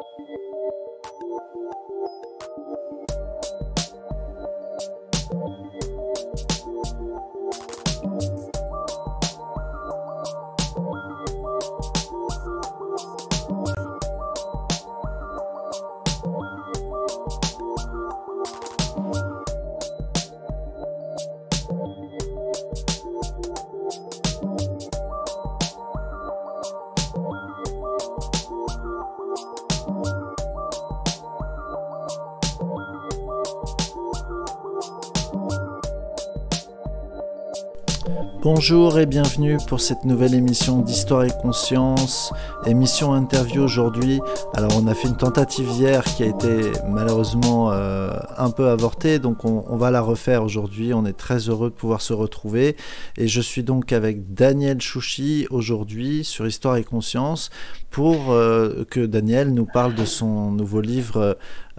Bonjour et bienvenue pour cette nouvelle émission d'Histoire et Conscience, émission interview aujourd'hui. Alors on a fait une tentative hier qui a été malheureusement un peu avortée, donc on va la refaire aujourd'hui. On est très heureux de pouvoir se retrouver et je suis donc avec Daniel Chouchi aujourd'hui sur Histoire et Conscience pour que Daniel nous parle de son nouveau livre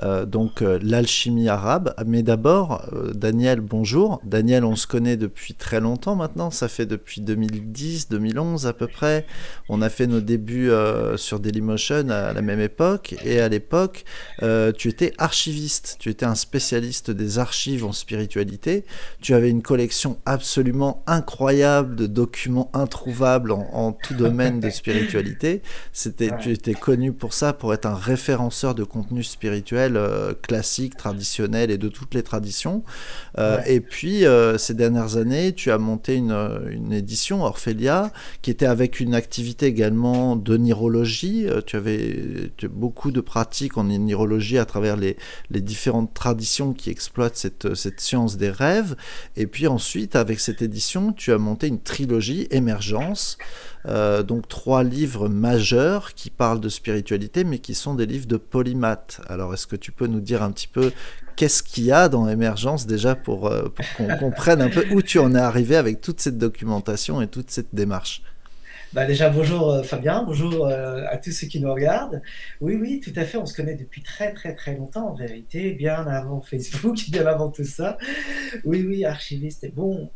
l'alchimie arabe. Mais d'abord, Daniel, bonjour. Daniel, on se connaît depuis très longtemps maintenant, ça fait depuis 2010, 2011 à peu près. On a fait nos débuts sur Dailymotion à la même époque, et à l'époque, tu étais archiviste, tu étais un spécialiste des archives en spiritualité. Tu avais une collection absolument incroyable de documents introuvables en tout domaine de spiritualité. Tu étais connu pour ça, pour être un référenceur de contenu spirituel classique, traditionnel et de toutes les traditions. Et puis, ces dernières années, tu as monté une édition, Orphelia, qui était avec une activité également de nirologie. Tu avais beaucoup de pratiques en nirologie à travers les différentes traditions qui exploitent cette science des rêves. Et puis ensuite, avec cette édition, tu as monté une trilogie, Émergence, donc 3 livres majeurs qui parlent de spiritualité, mais qui sont des livres de polymathe. Alors, est-ce que tu peux nous dire un petit peu qu'est-ce qu'il y a dans Émergence déjà pour qu'on comprenne un peu où tu en es arrivé avec toute cette documentation et toute cette démarche? Déjà, bonjour Fabien, bonjour à tous ceux qui nous regardent. Oui, tout à fait, on se connaît depuis très longtemps en vérité, bien avant Facebook, bien avant tout ça. Oui, archiviste est bon.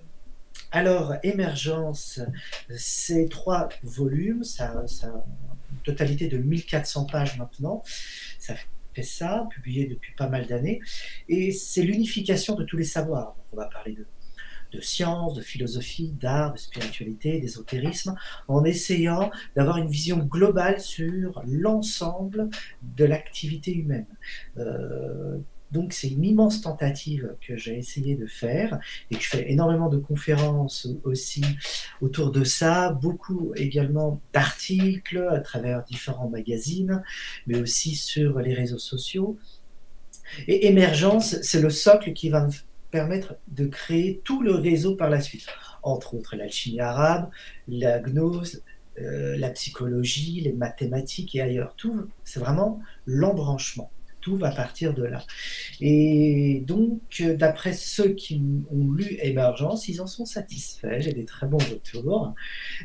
Alors, Émergence, c'est 3 volumes, ça une totalité de 1400 pages maintenant. Ça fait ça, publié depuis pas mal d'années. Et c'est l'unification de tous les savoirs. Donc, on va parler de science, de philosophie, d'art, de spiritualité, d'ésotérisme, en essayant d'avoir une vision globale sur l'ensemble de l'activité humaine. Donc c'est une immense tentative que j'ai essayé de faire et que je fais énormément de conférences aussi autour de ça, beaucoup également d'articles à travers différents magazines, mais aussi sur les réseaux sociaux. Et Émergence, c'est le socle qui va me permettre de créer tout le réseau par la suite, entre autres l'alchimie arabe, la gnose, la psychologie, les mathématiques et ailleurs. Tout, c'est vraiment l'embranchement. Tout va partir de là. Et donc, d'après ceux qui ont lu Émergence, ils en sont satisfaits. J'ai des très bons retours,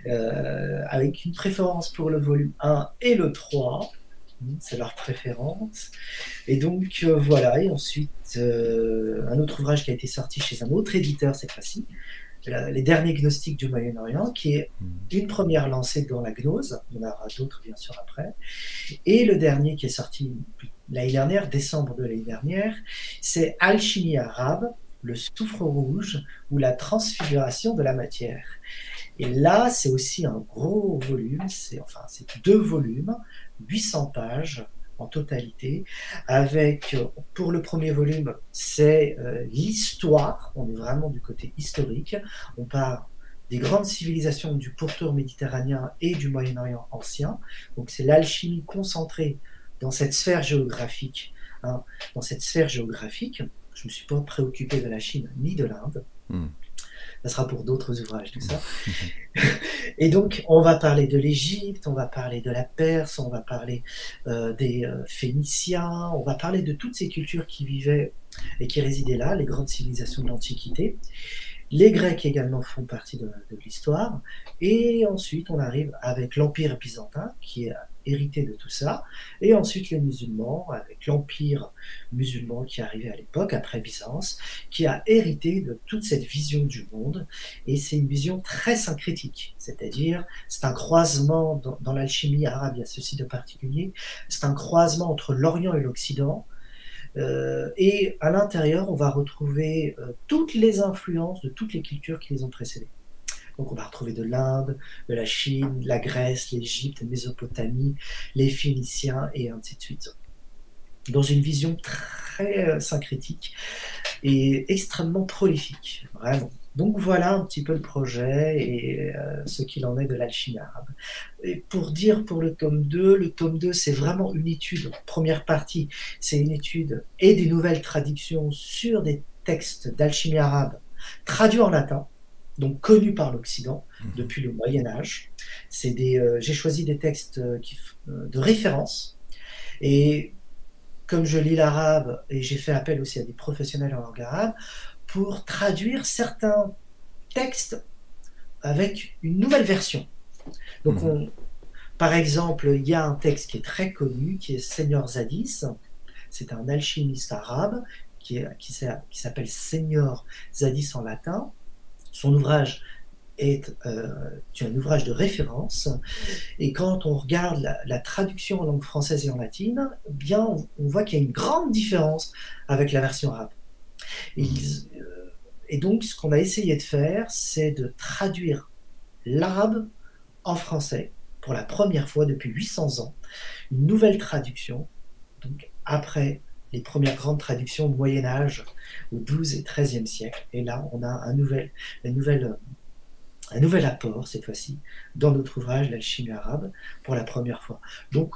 avec une préférence pour le volume 1 et le 3. C'est leur préférence. Et donc, voilà. Et ensuite, un autre ouvrage qui a été sorti chez un autre éditeur cette fois-ci, Les derniers gnostiques du Moyen-Orient, qui est une première lancée dans la gnose. Il y en aura d'autres, bien sûr, après. Et le dernier qui est sorti l'année dernière, décembre de l'année dernière, c'est Alchimie arabe, le soufre rouge ou la transfiguration de la matière. Et là, c'est aussi un gros volume, c'est 2 volumes, 800 pages en totalité, avec, pour le premier volume, c'est l'histoire, on est vraiment du côté historique, on parle des grandes civilisations du pourtour méditerranéen et du Moyen-Orient ancien, donc c'est l'alchimie concentrée dans cette sphère géographique. Dans cette sphère géographique, je ne me suis pas préoccupé de la Chine ni de l'Inde. Ça sera pour d'autres ouvrages, tout ça. Et donc, on va parler de l'Égypte, on va parler de la Perse, on va parler des Phéniciens, on va parler de toutes ces cultures qui vivaient et qui résidaient là, les grandes civilisations de l'Antiquité. Les Grecs également font partie de l'histoire. Et ensuite, on arrive avec l'Empire byzantin, qui est hérité de tout ça, et ensuite les musulmans, avec l'empire musulman qui arrivait à l'époque, après Byzance, qui a hérité de toute cette vision du monde, et c'est une vision très syncrétique, c'est-à-dire c'est un croisement dans l'alchimie arabe, il y a ceci de particulier, c'est un croisement entre l'Orient et l'Occident, et à l'intérieur, on va retrouver toutes les influences de toutes les cultures qui les ont précédées. Donc on va retrouver de l'Inde, de la Chine, la Grèce, l'Égypte, la Mésopotamie, les Phéniciens et ainsi de suite. Dans une vision très syncrétique et extrêmement prolifique, vraiment. Donc voilà un petit peu le projet et ce qu'il en est de l'alchimie arabe. Et pour dire pour le tome 2 c'est vraiment une étude, première partie, c'est une étude et des nouvelles traductions sur des textes d'alchimie arabe traduits en latin, donc connus par l'Occident depuis le Moyen-Âge. J'ai choisi des textes de référence et comme je lis l'arabe et j'ai fait appel aussi à des professionnels en langue arabe pour traduire certains textes avec une nouvelle version. Donc, par exemple, il y a un texte qui est très connu, qui est Seigneur Zadis. C'est un alchimiste arabe qui s'appelle Seigneur Zadis en latin. Son ouvrage est un ouvrage de référence. Et quand on regarde la traduction en langue française et en latine, bien, on voit qu'il y a une grande différence avec la version arabe. Et donc, ce qu'on a essayé de faire, c'est de traduire l'arabe en français pour la première fois depuis 800 ans. Une nouvelle traduction, donc après les premières grandes traductions au Moyen-Âge, au XIIe et XIIIe siècle. Et là, on a un nouvel apport, cette fois-ci, dans notre ouvrage, l'alchimie arabe, pour la première fois. Donc,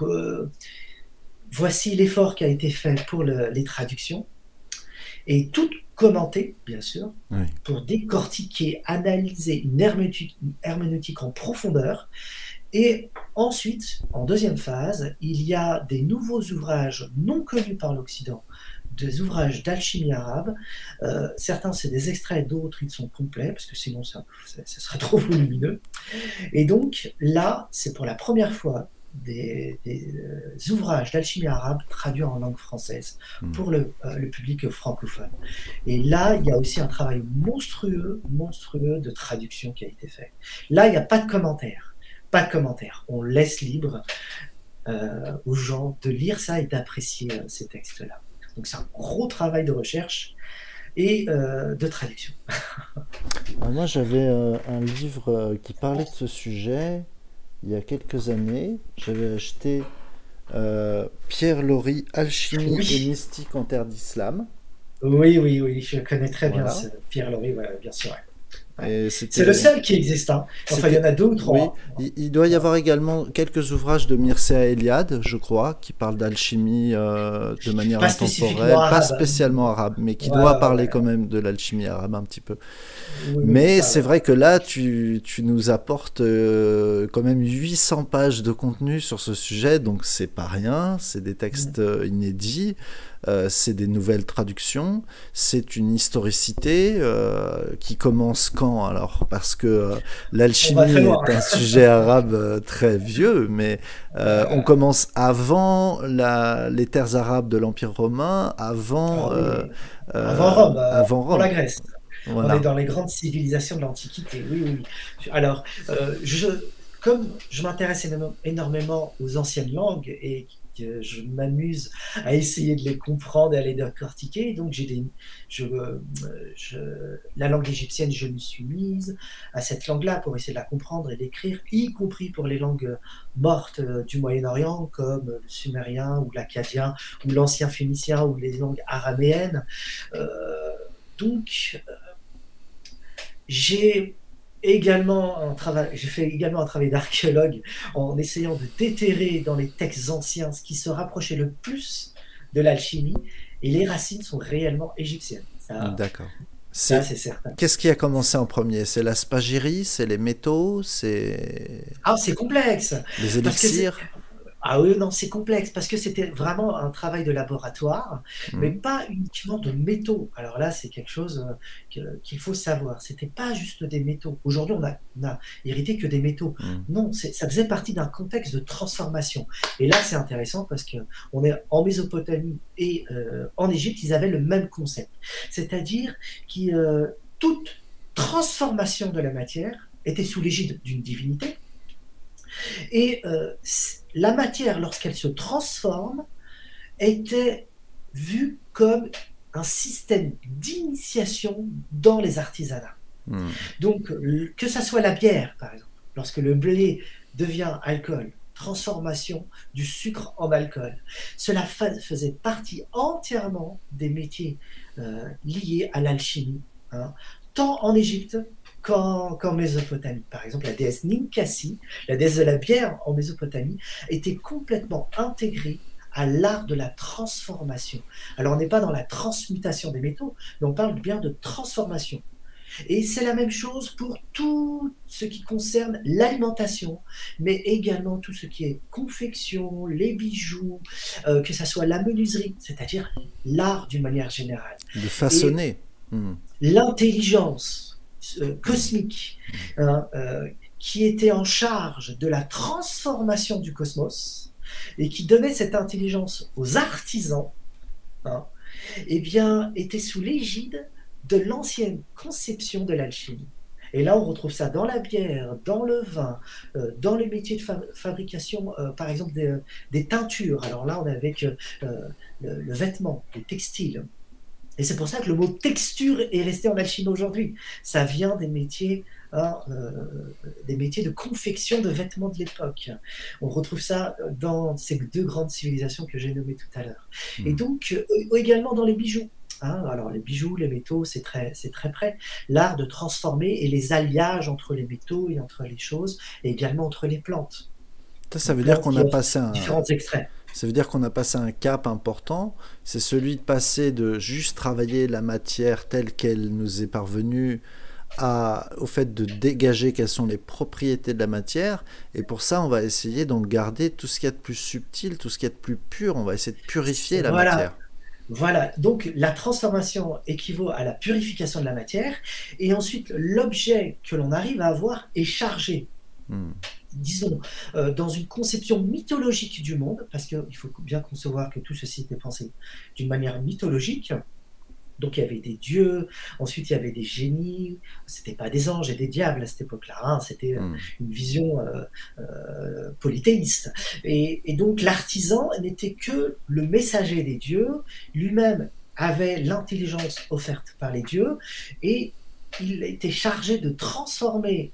voici l'effort qui a été fait pour les traductions. Et tout commenté, bien sûr, oui, pour décortiquer, analyser une herméneutique en profondeur. Et ensuite, en deuxième phase, il y a des nouveaux ouvrages non connus par l'Occident, des ouvrages d'alchimie arabe. Certains, c'est des extraits, d'autres, ils sont complets, parce que sinon, ça serait trop volumineux. Et donc, là, c'est pour la première fois des ouvrages d'alchimie arabe traduits en langue française pour le public francophone. Et là, il y a aussi un travail monstrueux de traduction qui a été fait. Là, il n'y a pas de commentaires. Pas de commentaires. On laisse libre aux gens de lire ça et d'apprécier ces textes-là. Donc c'est un gros travail de recherche et de traduction. Moi, j'avais un livre qui parlait de ce sujet il y a quelques années. J'avais acheté Pierre Lori, Alchimie et mystique en terre d'islam. Oui, je connais très bien Pierre Lori, bien sûr. C'est le seul qui existe. Hein. Enfin, il y en a deux ou trois. Oui. Il doit y avoir également quelques ouvrages de Mircea Eliade, je crois, qui parlent d'alchimie de manière intemporelle, pas spécialement arabe, mais qui doit parler quand même de l'alchimie arabe un petit peu. Mais c'est vrai que là, tu nous apportes quand même 800 pages de contenu sur ce sujet, donc c'est pas rien, c'est des textes inédits. C'est des nouvelles traductions, c'est une historicité qui commence quand alors? Parce que l'alchimie est un sujet arabe très vieux, mais on commence avant les terres arabes de l'Empire romain, avant Rome, avant la Grèce. Voilà. On est dans les grandes civilisations de l'Antiquité, oui. Alors, comme je m'intéresse énormément aux anciennes langues et que je m'amuse à essayer de les comprendre et à les décortiquer, donc la langue égyptienne, je me suis mise à cette langue-là pour essayer de la comprendre et d'écrire, y compris pour les langues mortes du Moyen-Orient, comme le sumérien ou l'akkadien ou l'ancien phénicien ou les langues araméennes. Donc, j'ai fait également un travail d'archéologue en essayant de déterrer dans les textes anciens ce qui se rapprochait le plus de l'alchimie, et les racines sont réellement égyptiennes. D'accord. Ça, c'est certain. Qu'est-ce qui a commencé en premier? C'est la spagyrie, c'est les métaux, c'est... Ah, c'est complexe. Les élixirs. Ah oui, non, c'est complexe parce que c'était vraiment un travail de laboratoire, mais Hmm. pas uniquement de métaux. Alors là, c'est quelque chose qu'il faut savoir. C'était pas juste des métaux. Aujourd'hui, on a hérité que des métaux. Hmm. Non, ça faisait partie d'un contexte de transformation. Et là, c'est intéressant parce que on est en Mésopotamie et en Égypte, ils avaient le même concept. C'est-à-dire que toute transformation de la matière était sous l'égide d'une divinité. Et la matière, lorsqu'elle se transforme, était vue comme un système d'initiation dans les artisanats. Hmm. Donc, que ça soit la bière, par exemple, lorsque le blé devient alcool, transformation du sucre en alcool, cela faisait partie entièrement des métiers liés à l'alchimie, hein, tant en Égypte qu'en Mésopotamie. Par exemple, la déesse Ninkasi, la déesse de la bière en Mésopotamie, était complètement intégrée à l'art de la transformation. Alors, on n'est pas dans la transmutation des métaux, mais on parle bien de transformation. Et c'est la même chose pour tout ce qui concerne l'alimentation, mais également tout ce qui est confection, les bijoux, que ça soit la menuiserie, c'est-à-dire l'art d'une manière générale. De Et façonner. Hmm. l'intelligence Hmm. cosmique, hein, qui était en charge de la transformation du cosmos et qui donnait cette intelligence aux artisans, hein, eh bien, était sous l'égide de l'ancienne conception de l'alchimie. Et là, on retrouve ça dans la bière, dans le vin, dans les métiers de fabrication, par exemple des teintures. Alors là, on est avec le vêtement, les textiles. Et c'est pour ça que le mot texture est resté en alchimie aujourd'hui. Ça vient hein, des métiers de confection de vêtements de l'époque. On retrouve ça dans ces deux grandes civilisations que j'ai nommées tout à l'heure. Et Hmm. donc, également dans les bijoux. Hein, alors les bijoux, les métaux, c'est très près. L'art de transformer et les alliages entre les métaux et entre les choses, et également entre les plantes. Ça Les veut dire plantes qu'on qui a offrent passé un, différents extraits. Ça veut dire qu'on a passé un cap important, c'est celui de passer de juste travailler la matière telle qu'elle nous est parvenue au fait de dégager quelles sont les propriétés de la matière. Et pour ça, on va essayer d'en garder tout ce qu'il y a de plus subtil, tout ce qu'il y a de plus pur. On va essayer de purifier la Voilà, matière. voilà, donc la transformation équivaut à la purification de la matière, et ensuite l'objet que l'on arrive à avoir est chargé, Hmm. disons, dans une conception mythologique du monde, parce qu'il faut bien concevoir que tout ceci était pensé d'une manière mythologique. Donc il y avait des dieux, ensuite il y avait des génies, c'était pas des anges et des diables à cette époque-là, hein, c'était Hmm. une vision polythéiste. Et donc l'artisan n'était que le messager des dieux, lui-même avait l'intelligence offerte par les dieux, et il était chargé de transformer,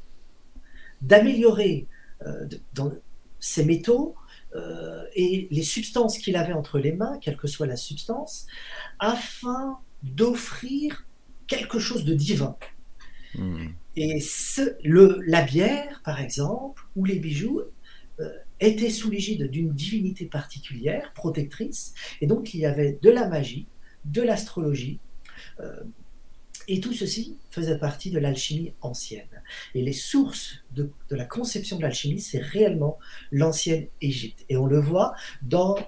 d'améliorer dans ces métaux et les substances qu'il avait entre les mains, quelle que soit la substance, afin d'offrir quelque chose de divin. Hmm. Et la bière, par exemple, ou les bijoux, étaient sous l'égide d'une divinité particulière, protectrice, et donc il y avait de la magie, de l'astrologie, euh, et tout ceci faisait partie de l'alchimie ancienne. Et les sources de la conception de l'alchimie, c'est réellement l'ancienne Égypte. Et on le voit dans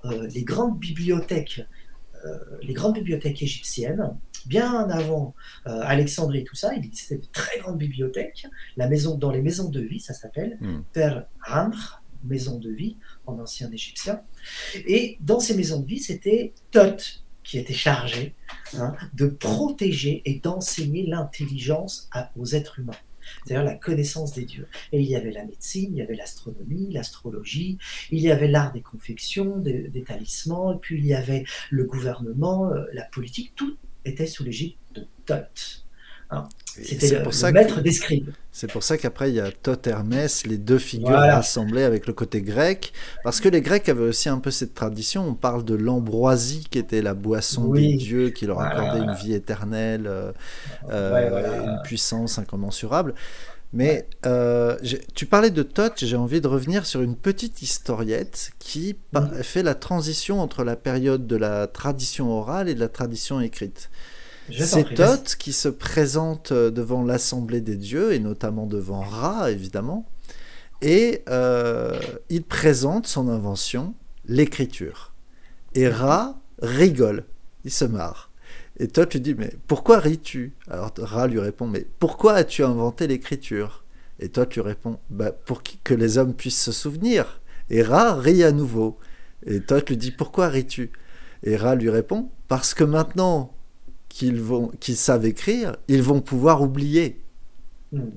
les grandes bibliothèques égyptiennes, bien avant Alexandrie et tout ça, il existait de très grandes bibliothèques, dans les maisons de vie, ça s'appelle, Hmm. Per Amr, maison de vie en ancien égyptien. Et dans ces maisons de vie, c'était Thoth qui était chargé, hein, de protéger et d'enseigner l'intelligence aux êtres humains, c'est-à-dire la connaissance des dieux. Et il y avait la médecine, il y avait l'astronomie, l'astrologie, il y avait l'art des confections, des talismans, et puis il y avait le gouvernement, la politique, tout était sous l'égide de Thoth. Hein. Et C'était c'est pour le ça que maître des scribes. c'est pour ça qu'après il y a Thoth Hermès, les deux figures Voilà. rassemblées avec le côté grec, parce que les Grecs avaient aussi un peu cette tradition. On parle de l'ambroisie qui était la boisson des Oui. dieux qui leur Voilà, accordait une voilà. vie éternelle, Ouais, une voilà. puissance incommensurable. Ouais. Mais tu parlais de Thoth, j'ai envie de revenir sur une petite historiette qui Mhm. fait la transition entre la période de la tradition orale et de la tradition écrite. Je t'en C'est prie, vas-y. Thoth qui se présente devant l'assemblée des dieux, et notamment devant Ra, évidemment, Et il présente son invention, l'écriture. Et Ra rigole, il se marre. Et toi, tu dis, mais pourquoi ris-tu? Alors Ra lui répond, mais pourquoi as-tu inventé l'écriture? Et toi, tu réponds, bah, pour que les hommes puissent se souvenir. Et Ra rit à nouveau. Et toi, tu lui dis, pourquoi ris-tu? Et Ra lui répond, parce que maintenant qu'ils savent écrire, ils vont pouvoir oublier. Hmm.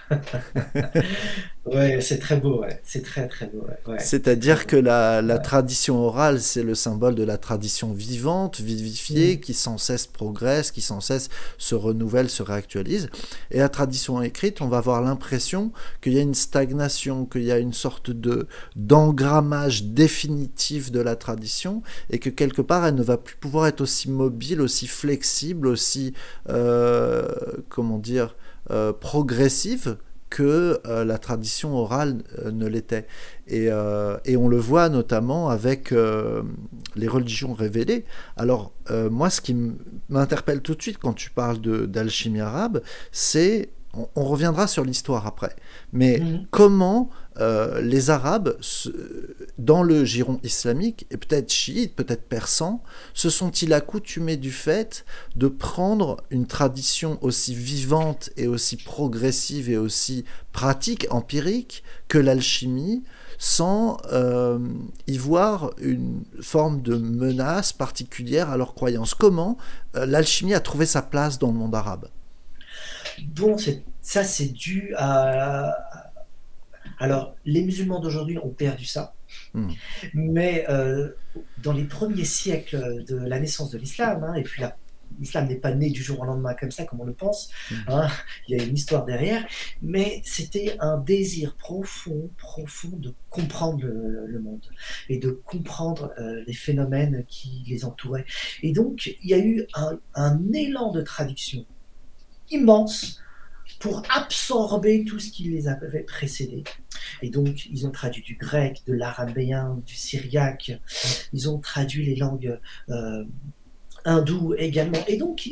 Ouais, c'est très beau, ouais. C'est très très beau, ouais. Ouais, c'est très C'est-à-dire que beau. la Ouais. tradition orale, c'est le symbole de la tradition vivante, vivifiée, Hmm. qui sans cesse progresse, qui sans cesse se renouvelle, se réactualise. Et la tradition écrite, on va avoir l'impression qu'il y a une stagnation, qu'il y a une sorte de d'engrammage définitif de la tradition, et que quelque part, elle ne va plus pouvoir être aussi mobile, aussi flexible, aussi, euh, comment dire, progressive que la tradition orale ne l'était. Et on le voit notamment avec les religions révélées. Alors, moi, ce qui m'interpelle tout de suite quand tu parles d'alchimie arabe, c'est, on reviendra sur l'histoire après, mais Hmm. comment les Arabes, dans le giron islamique, et peut-être chiite, peut-être persan, se sont-ils accoutumés du fait de prendre une tradition aussi vivante et aussi progressive et aussi pratique, empirique, que l'alchimie, sans y voir une forme de menace particulière à leurs croyances. Comment l'alchimie a trouvé sa place dans le monde arabe? Bon, ça, c'est dû à. Alors, les musulmans d'aujourd'hui ont perdu ça, Hmm. mais dans les premiers siècles de la naissance de l'islam, hein, et puis l'islam n'est pas né du jour au lendemain comme ça, comme on le pense, Hmm. hein, il y a une histoire derrière, mais c'était un désir profond, profond de comprendre le monde et de comprendre les phénomènes qui les entouraient. Et donc, il y a eu un élan de traduction immense pour absorber tout ce qui les avait précédés. Et donc, ils ont traduit du grec, de l'arabéen, du syriaque, ils ont traduit les langues euh, hindoues également. Et donc,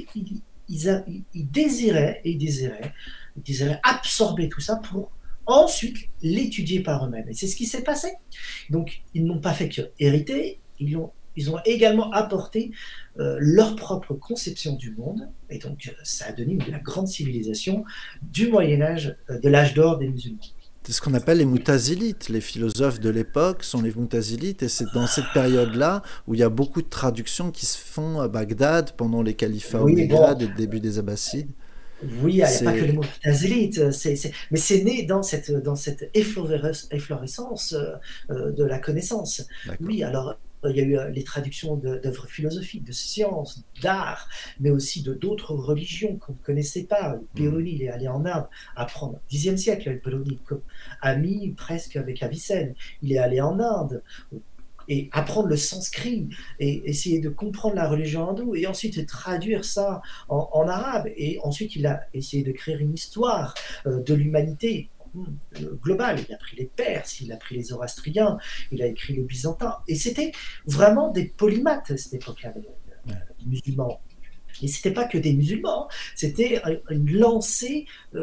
ils désiraient, ils désiraient absorber tout ça pour ensuite l'étudier par eux-mêmes. Et c'est ce qui s'est passé. Donc, ils n'ont pas fait que hériter, ils ont également apporté leur propre conception du monde, et donc ça a donné la grande civilisation du Moyen Âge, de l'âge d'or des musulmans. C'est ce qu'on appelle les Moutazilites. Les philosophes de l'époque sont les Moutazilites, et c'est dans cette période-là où il y a beaucoup de traductions qui se font à Bagdad pendant les califats Oui, bon, omeyyades et le début des Abbassides. oui, il n'y a pas que les C'est... mots Tazélite, mais c'est né dans cette efflorescence de la connaissance. D'accord. Oui, alors il y a eu les traductions d'œuvres philosophiques, de sciences, d'art, mais aussi de d'autres religions qu'on ne connaissait pas. Le Hmm. Biruni, il est allé en Inde apprendre, 10e siècle, le Biruni, ami presque avec Avicenne, il est allé en Inde et apprendre le sanskrit et essayer de comprendre la religion hindoue et ensuite traduire ça en arabe et ensuite il a essayé de créer une histoire de l'humanité globale. Il a pris les Perses, il a pris les Zoroastriens, il a écrit le byzantin et c'était vraiment des polymathes à cette époque-là, Ouais. les musulmans. Et c'était pas que des musulmans, c'était une lancée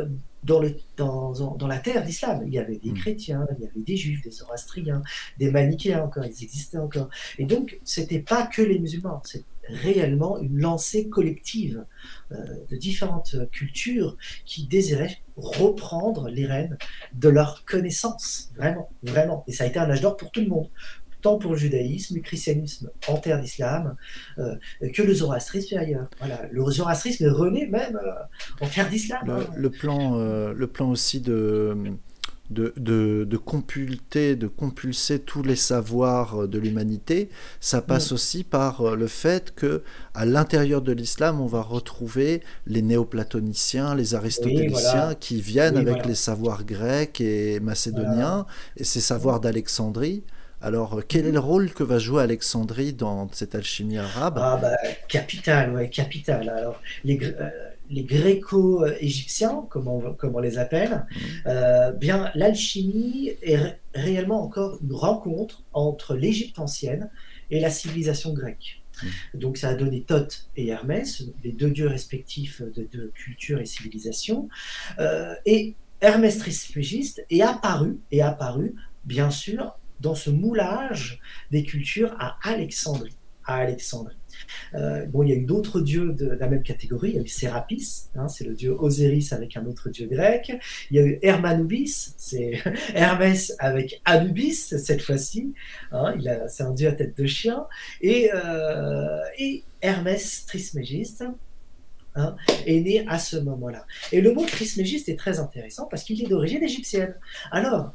dans la terre d'islam. Il y avait des Hmm. chrétiens, il y avait des juifs, des zoroastriens, des manichéens encore, ils existaient encore. Et donc, c'était pas que les musulmans, c'est réellement une lancée collective de différentes cultures qui désiraient reprendre les rênes de leur connaissance, vraiment, vraiment. Et ça a été un âge d'or pour tout le monde, tant pour le judaïsme, le christianisme en terre d'islam, euh, que le zoroastrisme ailleurs. Voilà. Le zoroastrisme est rené même en terre d'islam. Hein. Le plan aussi de compulter, de compulser tous les savoirs de l'humanité, ça passe Mm. aussi par le fait que à l'intérieur de l'islam, on va retrouver les néoplatoniciens, les Oui, aristotéliciens voilà. qui viennent Oui, avec les voilà. savoirs grecs et Voilà. macédoniens et ces savoirs Mm. d'Alexandrie. Alors, quel est le Mhm. rôle que va jouer Alexandrie dans cette alchimie arabe? Ah bah, capital, ouais, capital. Alors, les gréco-égyptiens, comme on les appelle, Hmm. bien, l'alchimie est réellement encore une rencontre entre l'Égypte ancienne et la civilisation grecque. Hmm. Donc ça a donné Thoth et Hermès, les deux dieux respectifs de culture et civilisation. Et Hermès Trismégiste est apparu, bien sûr, dans ce moulage des cultures à Alexandrie. À Alexandrie. Bon, il y a eu d'autres dieux de la même catégorie. Il y a eu Sérapis, hein, c'est le dieu Osiris avec un autre dieu grec. Il y a eu Hermanubis, c'est Hermès avec Anubis cette fois-ci. Hein, c'est un dieu à tête de chien. Et Hermès Trismégiste, hein, est né à ce moment-là. Et le mot Trismégiste est très intéressant parce qu'il est d'origine égyptienne. Alors,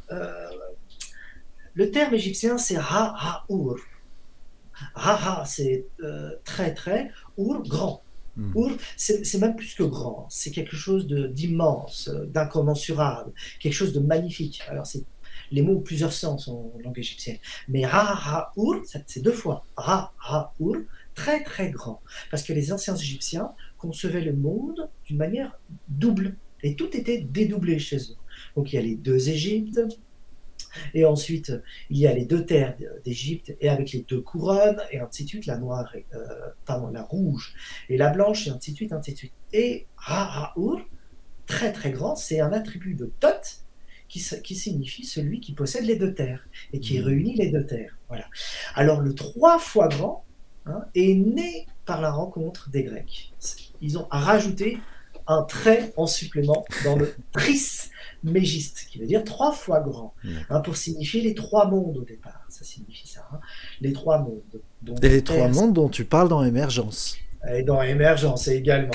le terme égyptien, c'est Ra-Ha-Ur. Ra-Ha, c'est très, Ur, grand. Ur, c'est même plus que grand. C'est quelque chose d'immense, d'incommensurable, quelque chose de magnifique. Alors, les mots ont plusieurs sens en langue égyptienne. Mais Ra-Ha-Ur, c'est deux fois. Ra-Ha-Ur, très, très grand. Parce que les anciens Égyptiens concevaient le monde d'une manière double. Et tout était dédoublé chez eux. Donc, il y a les deux Égyptes. Et ensuite, il y a les deux terres d'Égypte, et avec les deux couronnes, et ainsi de suite, la rouge et la blanche, et ainsi de suite, ainsi de suite. Et Ra-Ha-Ur, très très grand, c'est un attribut de Thoth qui signifie celui qui possède les deux terres, et qui réunit les deux terres. Voilà. Alors le 3 fois grand, hein, est né par la rencontre des Grecs. Ils ont rajouté un trait en supplément dans le Trismégiste, qui veut dire 3 fois grand, hein, pour signifier les 3 mondes au départ. Ça signifie ça, hein, les 3 mondes. Donc, et les 3 mondes dont tu parles dans Émergence. Et dans Émergence, également.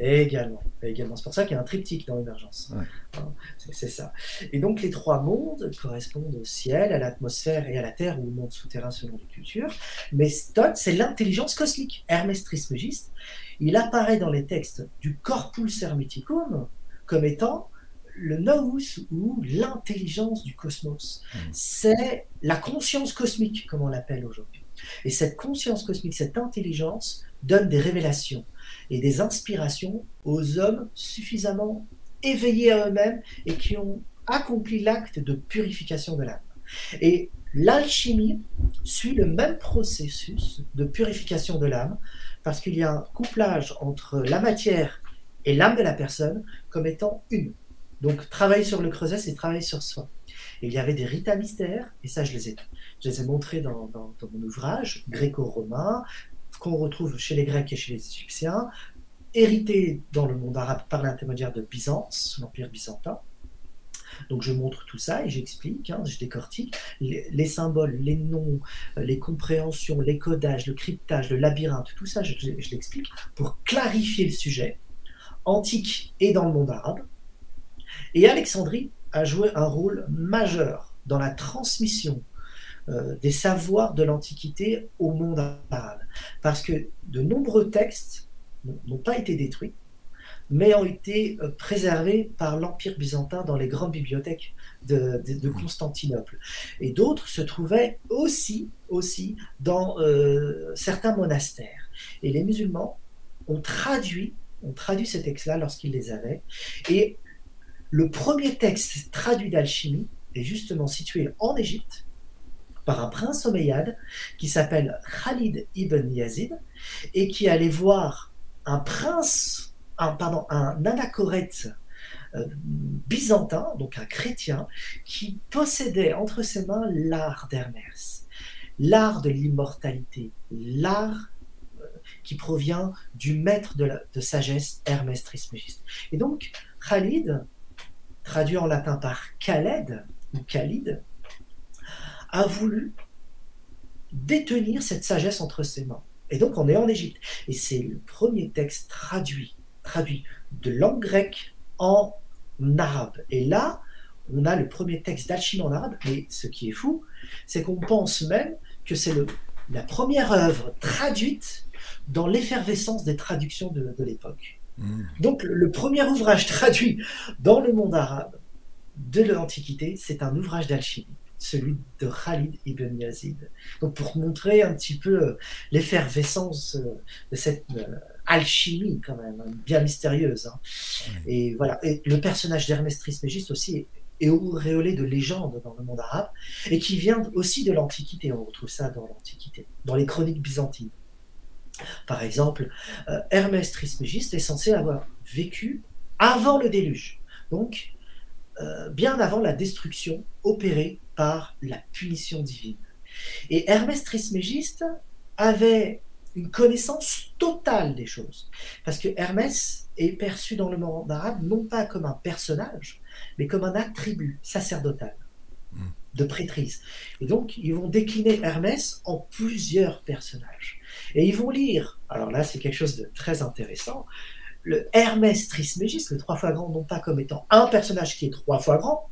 C'est pour ça qu'il y a un triptyque dans Émergence. Ouais. Hein, c'est ça. Et donc les 3 mondes correspondent au ciel, à l'atmosphère et à la terre, ou au monde souterrain selon les cultures. Mais Thoth, c'est l'intelligence cosmique. Hermès Trismégiste, il apparaît dans les textes du Corpus Hermeticum comme étant le nous, ou l'intelligence du cosmos. C'est la conscience cosmique, comme on l'appelle aujourd'hui. Et cette conscience cosmique, cette intelligence, donne des révélations et des inspirations aux hommes suffisamment éveillés à eux-mêmes et qui ont accompli l'acte de purification de l'âme. Et l'alchimie suit le même processus de purification de l'âme, parce qu'il y a un couplage entre la matière et l'âme de la personne comme étant une. Donc travailler sur le creuset, c'est travailler sur soi. Et il y avait des rites mystères, et ça je les ai montrés dans mon ouvrage, gréco-romain, qu'on retrouve chez les Grecs et chez les Égyptiens, hérités dans le monde arabe par l'intermédiaire de Byzance, l'Empire byzantin. Donc je montre tout ça et j'explique, hein, je décortique les symboles, les noms, les compréhensions, les codages, le cryptage, le labyrinthe, tout ça je l'explique pour clarifier le sujet, antique et dans le monde arabe. Et Alexandrie a joué un rôle majeur dans la transmission des savoirs de l'Antiquité au monde arabe, parce que de nombreux textes n'ont pas été détruits, mais ont été préservés par l'Empire byzantin dans les grandes bibliothèques de Constantinople. Et d'autres se trouvaient aussi dans certains monastères. Et les musulmans ont traduit ces textes-là lorsqu'ils les avaient. Et le premier texte traduit d'alchimie est justement situé en Égypte, par un prince omeyyade qui s'appelle Khalid ibn Yazid, et qui allait voir un anachorète byzantin, donc un chrétien, qui possédait entre ses mains l'art d'Hermès, l'art de l'immortalité, l'art qui provient du maître de sagesse Hermès Trismégiste. Et donc Khalid, traduit en latin par Khaled ou Khalid, a voulu détenir cette sagesse entre ses mains. Et donc on est en Égypte. Et c'est le premier texte traduit de langue grecque en arabe. Et là, on a le premier texte d'alchimie en arabe. Mais ce qui est fou, c'est qu'on pense même que c'est la première œuvre traduite dans l'effervescence des traductions de l'époque. Donc le premier ouvrage traduit dans le monde arabe de l'Antiquité, c'est un ouvrage d'alchimie, celui de Khalid ibn Yazid. Donc pour montrer un petit peu l'effervescence de cette alchimie quand même, bien mystérieuse. Hein. Et voilà. Et le personnage d'Hermès Trismégiste aussi est auréolé de légendes dans le monde arabe, et qui vient aussi de l'Antiquité. On retrouve ça dans l'Antiquité, dans les chroniques byzantines. Par exemple, Hermès Trismégiste est censé avoir vécu avant le déluge. Donc, bien avant la destruction opérée par la punition divine. Et Hermès Trismégiste avait une connaissance totale des choses. Parce que Hermès est perçu dans le monde arabe non pas comme un personnage, mais comme un attribut sacerdotal de prêtrise. Et donc, ils vont décliner Hermès en plusieurs personnages. Et ils vont lire, alors là, c'est quelque chose de très intéressant, le Hermès Trismégiste, le 3 fois grand, non pas comme étant un personnage qui est 3 fois grand,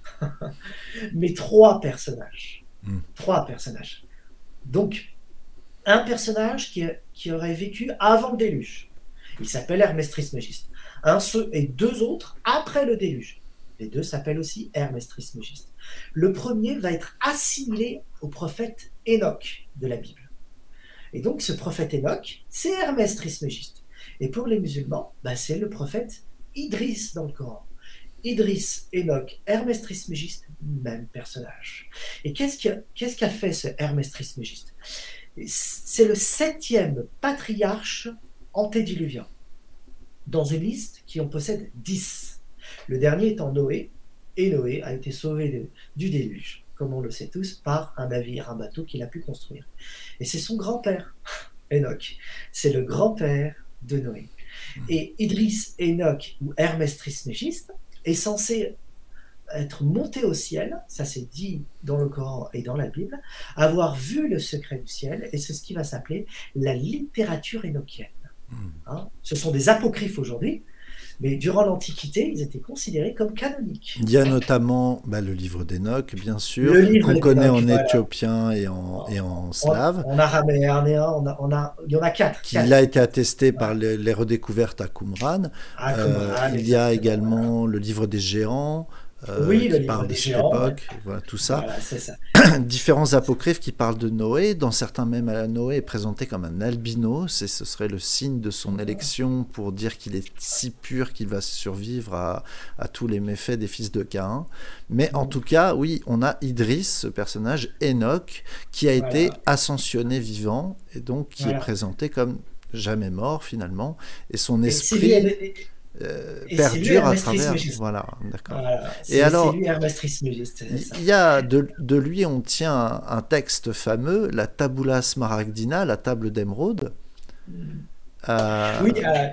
mais 3 personnages. 3 personnages. Donc, un personnage qui aurait vécu avant le déluge. Il s'appelle Hermès Trismégiste. Et 2 autres après le déluge. Les 2 s'appellent aussi Hermès Trismégiste. Le premier va être assimilé au prophète Enoch de la Bible. Et donc, ce prophète Enoch, c'est Hermès Trismégiste. Et pour les musulmans, c'est le prophète Idriss dans le Coran. Idriss, Enoch, Hermès Trismégiste, même personnage. Et qu'est-ce qu'a fait ce Hermès Trismégiste? C'est le 7e patriarche antédiluvien, dans une liste qui en possède 10. Le dernier étant Noé, et Noé a été sauvé du déluge, comme on le sait tous, par un navire, un bateau qu'il a pu construire. Et c'est son grand-père, Enoch. C'est le grand-père de Noé. Et Idriss, Enoch, ou Hermès Trismégiste, est censé être monté au ciel, ça c'est dit dans le Coran et dans la Bible, avoir vu le secret du ciel, et c'est ce qui va s'appeler la littérature énochienne. Ce sont des apocryphes aujourd'hui, mais durant l'Antiquité, ils étaient considérés comme canoniques. Il y a notamment le livre d'Enoch, bien sûr, qu'on connaît en éthiopien et en slave. En araméen, il y en a 4. Il a été attesté par les redécouvertes à Qumran. Il y a également le livre des géants, qui parle de cette époque, voilà, tout ça. Voilà, c'est ça. Différents apocryphes qui parlent de Noé. Dans certains même, Noé est présenté comme un albinos, et ce serait le signe de son élection pour dire qu'il est si pur qu'il va survivre à tous les méfaits des fils de Caïn. Mais en tout cas, oui, on a Idriss, ce personnage, Enoch, qui a été ascensionné vivant, et donc qui est présenté comme jamais mort finalement, et son esprit... perdure à travers. Voilà, d'accord. Et alors, c'est lui Hermès Trismégiste. Il y a de lui, on tient un texte fameux, la Tabula Smaragdina, la table d'émeraude. Oui,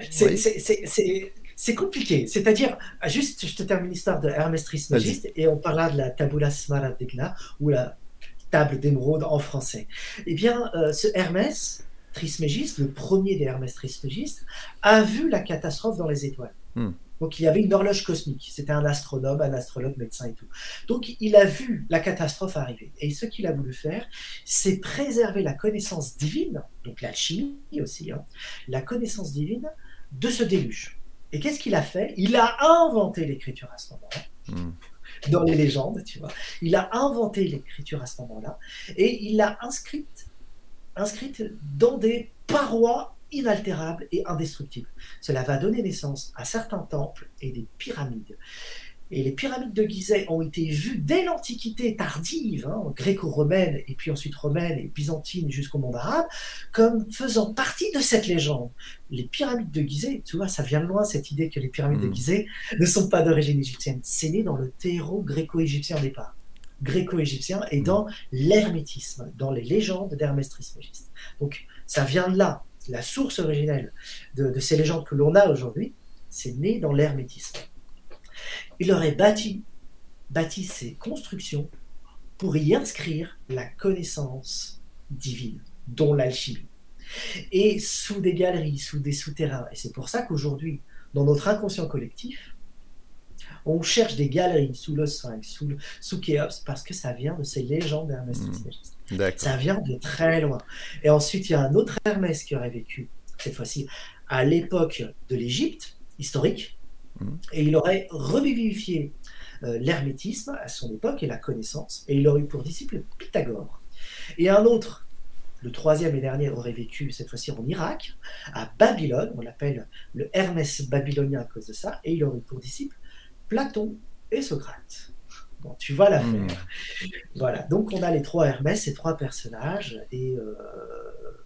c'est compliqué. C'est-à-dire, juste, je te termine l'histoire de Hermès Trismégiste et on parlera de la Tabula Smaragdina ou la table d'émeraude en français. Eh bien, ce Hermès Trismégiste, le premier des Hermès Trismégistes, a vu la catastrophe dans les étoiles. Donc il y avait une horloge cosmique, c'était un astronome, un astrologue, médecin et tout. Donc il a vu la catastrophe arriver. Et ce qu'il a voulu faire, c'est préserver la connaissance divine, donc l'alchimie aussi, la connaissance divine de ce déluge. Et qu'est-ce qu'il a fait? Il a inventé l'écriture à ce moment-là. Dans les légendes, tu vois. Il a inventé l'écriture à ce moment-là et il l'a inscrite dans des parois inaltérables et indestructibles. Cela va donner naissance à certains temples et des pyramides. Et les pyramides de Gizeh ont été vues dès l'Antiquité tardive, gréco-romaine, et puis ensuite romaine et byzantine jusqu'au monde arabe, comme faisant partie de cette légende. Les pyramides de Gizeh, tu vois, ça vient de loin cette idée que les pyramides de Gizeh ne sont pas d'origine égyptienne. C'est né dans le terreau gréco-égyptien au départ. Gréco-égyptien et dans l'hermétisme, dans les légendes d'Hermès Trismégiste. Donc ça vient de là, la source originelle de ces légendes que l'on a aujourd'hui, c'est né dans l'hermétisme. Il aurait bâti ces constructions pour y inscrire la connaissance divine, dont l'alchimie. Et sous des galeries, sous des souterrains, et c'est pour ça qu'aujourd'hui, dans notre inconscient collectif, on cherche des galeries sous le Sphinx, sous Khéops, parce que ça vient de ces légendes d'Hermès Trismégiste. Ça vient de très loin. Et ensuite, il y a un autre Hermès qui aurait vécu, cette fois-ci, à l'époque de l'Égypte historique, et il aurait revivifié l'hermétisme à son époque et la connaissance, et il aurait eu pour disciple Pythagore. Et un autre, le troisième et dernier, aurait vécu cette fois-ci en Irak, à Babylone, on l'appelle le Hermès babylonien à cause de ça, et il aurait eu pour disciple Platon et Socrate. Bon, tu vois l'affaire. Voilà, donc on a les 3 Hermès, ces 3 personnages, et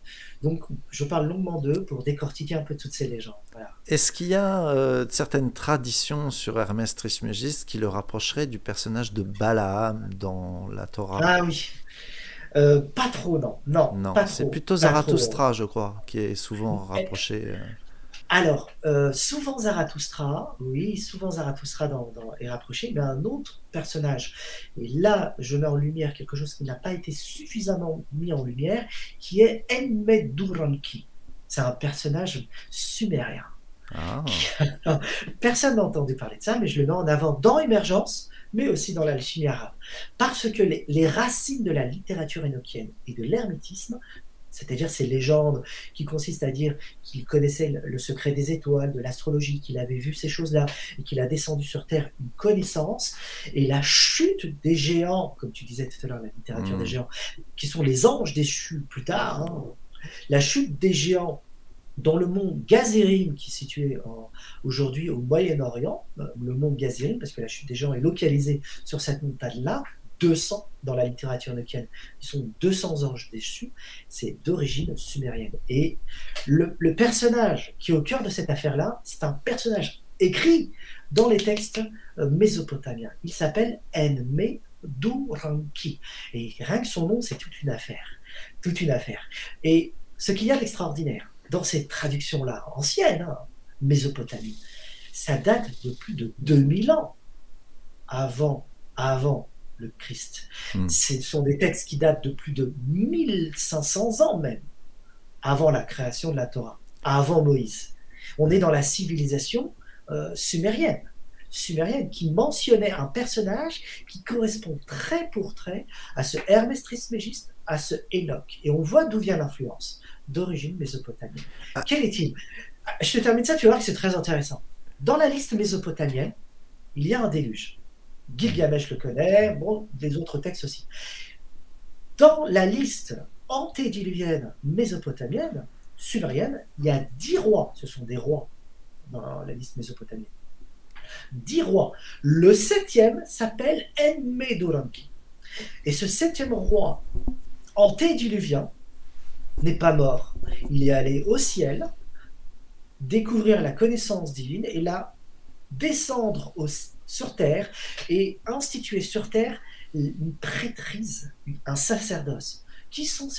Donc, je parle longuement d'eux pour décortiquer un peu toutes ces légendes. Voilà. Est-ce qu'il y a certaines traditions sur Hermès Trismégiste qui le rapprocheraient du personnage de Balaam dans la Torah? Ah oui. Pas trop, non. Non, Non, pas c'est trop. plutôt Pas trop. Zarathustra, je crois, qui est souvent rapproché. Alors, souvent Zarathustra, oui, souvent Zarathustra est rapproché, mais un autre personnage, et là je mets en lumière quelque chose qui n'a pas été suffisamment mis en lumière, qui est Enmeduranki. C'est un personnage sumérien. Ah, Personne n'a entendu parler de ça, mais je le mets en avant dans Émergence, mais aussi dans l'alchimie arabe. Parce que les racines de la littérature énochienne et de l'hermétisme, c'est-à-dire ces légendes qui consistent à dire qu'il connaissait le secret des étoiles, de l'astrologie, qu'il avait vu ces choses-là et qu'il a descendu sur Terre une connaissance, et la chute des géants, comme tu disais tout à l'heure, la littérature des géants, qui sont les anges déchus plus tard, hein, la chute des géants dans le mont Gazirim, qui est situé aujourd'hui au Moyen-Orient, le mont Gazirim, parce que la chute des géants est localisée sur cette montagne-là, 200 dans la littérature énochienne. Ils sont 200 anges déchus, c'est d'origine sumérienne. Et le personnage qui est au cœur de cette affaire-là, c'est un personnage écrit dans les textes mésopotamiens. Il s'appelle Enmeduranki. Et rien que son nom, c'est toute une affaire. Toute une affaire. Et ce qu'il y a d'extraordinaire dans ces traductions-là, anciennes, hein, Mésopotamie, ça date de plus de 2000 ans avant le Christ. Ce sont des textes qui datent de plus de 1500 ans même, avant la création de la Torah, avant Moïse. On est dans la civilisation sumérienne qui mentionnait un personnage qui correspond trait pour trait à ce Hermès Trismégiste, à ce Enoch. Et on voit d'où vient l'influence, d'origine mésopotamienne. Ah. Quel est-il? Je te termine ça, tu vas voir que c'est très intéressant. Dans la liste mésopotamienne, il y a un déluge. Gilgamesh le connaît, bon, des autres textes aussi. Dans la liste antédiluvienne mésopotamienne, sumérienne, il y a 10 rois, ce sont des rois dans la liste mésopotamienne. 10 rois. Le 7e s'appelle Enmeduranki. Et ce 7e roi antédiluvien n'est pas mort. Il est allé au ciel, découvrir la connaissance divine et là, descendre sur terre et instituer sur terre une prêtrise, un sacerdoce. Qui sont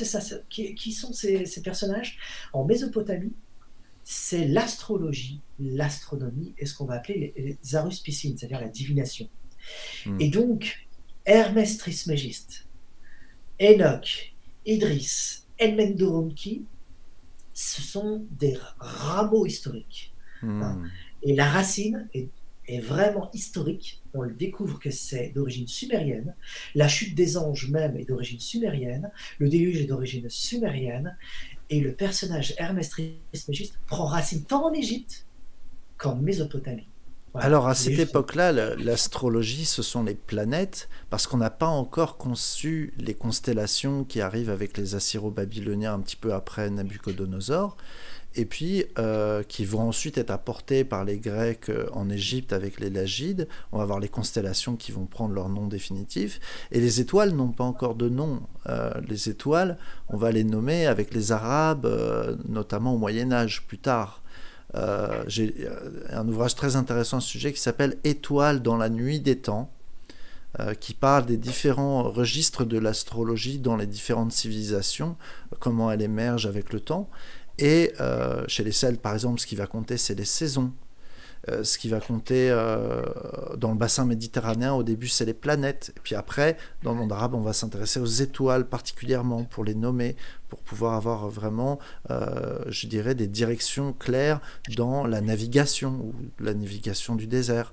ces personnages? En Mésopotamie, c'est l'astrologie, l'astronomie et ce qu'on va appeler les aruspicines, c'est-à-dire la divination. Et donc, Hermès Trismégiste, Enoch, Idris, Enmeduranki, ce sont des rameaux historiques. Et la racine est vraiment historique. On le découvre que c'est d'origine sumérienne. La chute des anges même est d'origine sumérienne. Le déluge est d'origine sumérienne. Et le personnage Hermès Trismégiste prend racine tant en Égypte qu'en Mésopotamie. Voilà. Alors à cette époque-là, l'astrologie, ce sont les planètes, parce qu'on n'a pas encore conçu les constellations qui arrivent avec les Assyro-Babyloniens un petit peu après Nabuchodonosor, et puis qui vont ensuite être apportées par les Grecs en Égypte avec les Lagides. On va avoir les constellations qui vont prendre leur nom définitif, et les étoiles n'ont pas encore de nom. Les étoiles, on va les nommer avec les Arabes, notamment au Moyen-Âge, plus tard. J'ai un ouvrage très intéressant à ce sujet qui s'appelle Étoiles dans la nuit des temps, qui parle des différents registres de l'astrologie dans les différentes civilisations, comment elle émerge avec le temps. Et chez les Celtes, par exemple, ce qui va compter, c'est les saisons. Ce qui va compter dans le bassin méditerranéen, au début, c'est les planètes. Et puis après, dans le monde arabe, on va s'intéresser aux étoiles particulièrement pour les nommer, pour pouvoir avoir vraiment, je dirais, des directions claires dans la navigation ou la navigation du désert.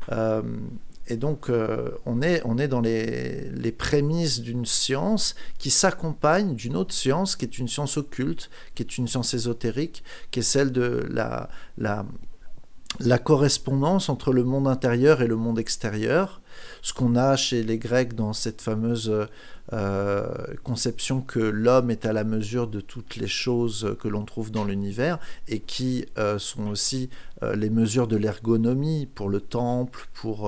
Et donc, on est dans les prémices d'une science qui s'accompagne d'une autre science, qui est une science occulte, qui est une science ésotérique, qui est celle de la correspondance entre le monde intérieur et le monde extérieur, ce qu'on a chez les Grecs dans cette fameuse conception que l'homme est à la mesure de toutes les choses que l'on trouve dans l'univers, et qui sont aussi les mesures de l'ergonomie pour le temple, pour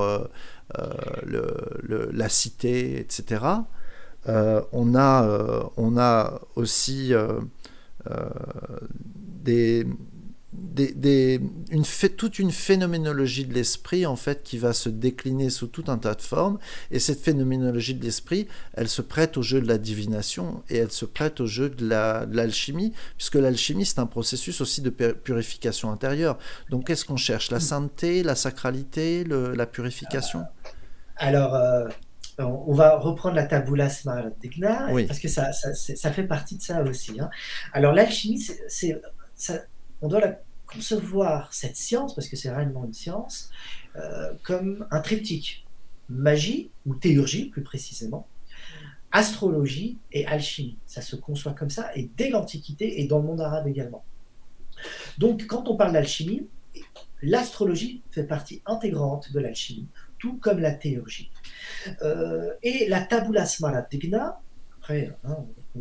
la cité, etc. On a aussi des, toute une phénoménologie de l'esprit en fait qui va se décliner sous tout un tas de formes, et cette phénoménologie de l'esprit, elle se prête au jeu de la divination et elle se prête au jeu de l'alchimie, puisque l'alchimie c'est un processus aussi de purification intérieure. Donc qu'est-ce qu'on cherche? La sainteté, la sacralité, la purification? Alors, on va reprendre la tabula smaragdina, Oui. parce que ça fait partie de ça aussi, hein. Alors l'alchimie, on doit concevoir cette science, parce que c'est réellement une science, comme un triptyque: magie, ou théurgie plus précisément, astrologie et alchimie. Ça se conçoit comme ça, et dès l'Antiquité, et dans le monde arabe également. Donc quand on parle d'alchimie, l'astrologie fait partie intégrante de l'alchimie, tout comme la théurgie. Et la tabula smaragdina, après, hein,